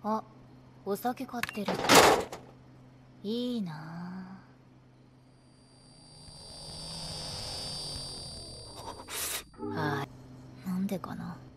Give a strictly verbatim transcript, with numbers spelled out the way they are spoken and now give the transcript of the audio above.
あ、お酒買ってる。いいなぁ。はい。なんでかな。